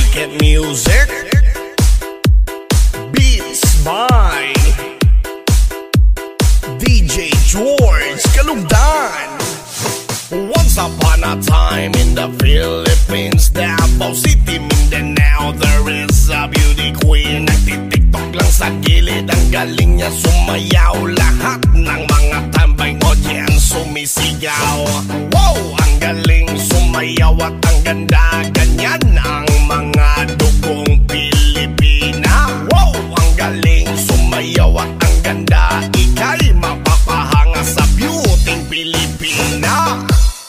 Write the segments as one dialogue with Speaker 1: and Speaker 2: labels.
Speaker 1: Wicked Music, beats by DJ George Kalugdan. Once upon a time in the Philippines, Davao City, Mindanao, there is a beauty queen. Nagtitiktok lang sa gilid, ang galing niya sumayaw. Lahat ng mga tambay audience sumisigaw. Wow, ang galing sumayaw at ang ganda. Ganyan ang mga dugong Pilipina. Wow, ang galing sumayaw at ang ganda. Ika'y mapapahanga sa beauty Pilipina.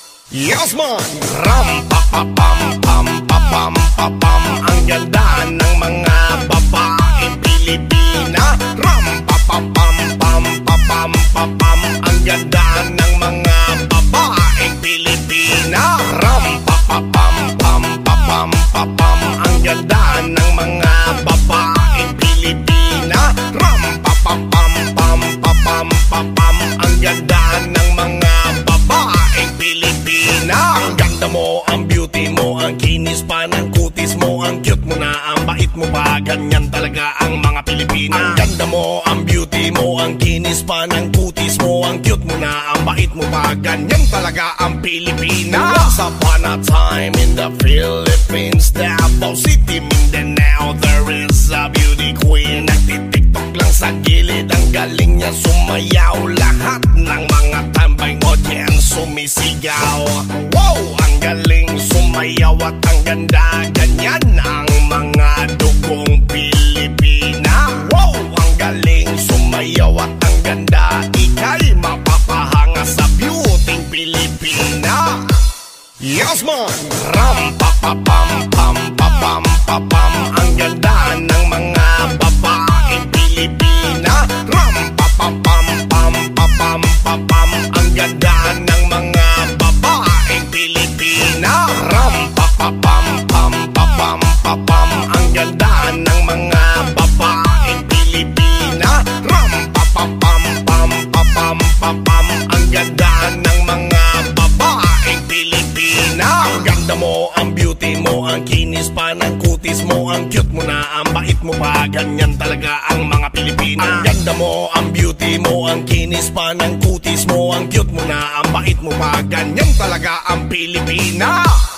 Speaker 1: Yes man! Ram pa pa pam pam pa pam pa pam. Ang ganda ng mga babaeng Pilipina. Ram pa pa pam pam pa pam pa pam. Ang ganda ng mga babaeng Pilipina. Ram pa pa pam pam pa pam pa pam. Ang ganda ng mga babaeng Pilipina. Ram pa pa pam pam pa pam pa pam. Ang ganda ng mga babaeng Pilipina. Ang ganda mo, ang beauty mo, ang kinis pa ng kutis mo, ang cute mo na, ang bait mo pa. Ganyan talaga ang mga Pilipina. Ang ganda mo, ang beauty mo, ang kinis pa ng kutis mo, ang cute mo na, ang bait mo pa. Ganyan talaga ang Pilipina. Once upon a time in the Philippines, Davao City, Mindanao, there is a beauty queen. Nagtitiktok lang sa gilid, ang galing niya sumayaw. Lahat ng mga tambay audience sumisigaw. Wow, ang galing sumayaw at ang ganda. Ganyan ang mga dugong Pilipina. Wow, ang galing sumayaw at ang ganda. Ika'y mapapahanga sa beauty Pilipina. Yes man! Ram pa pa pam pam pa pam pa pam. Ang ganda ng mga babaeng Pilipina. Ram pa pa pam pam pa pam pa pam. Ang ganda ng mga babaeng Pilipina. Ram pa pa pam pam pa pam pa pam. Ang ganda ng mga babaeng Pilipina. Ram pa pa pam pam pa pam pa pam. Ang ganda ng mga babaeng Pilipina. Ang ganda mo, ang beauty mo, ang kinis pa ng kutis mo, ang cute mo na, ang bait mo pa. Ganyan talaga ang mga Pilipina. Ang ganda mo, ang beauty mo, ang kinis pa ng kutis mo, ang cute mo na, ang bait mo pa. Ganyan talaga ang Pilipina.